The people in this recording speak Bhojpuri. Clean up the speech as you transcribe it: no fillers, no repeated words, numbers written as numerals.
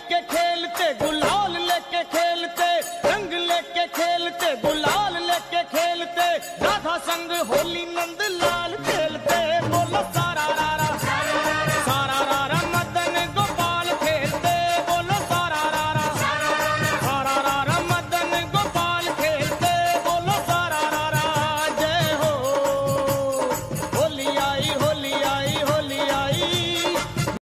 लेके खेलते, गुलाल लेके खेलते, रंग लेके खेलते, गुलाल लेके खेलते, राधा संग होली नंद लाल के।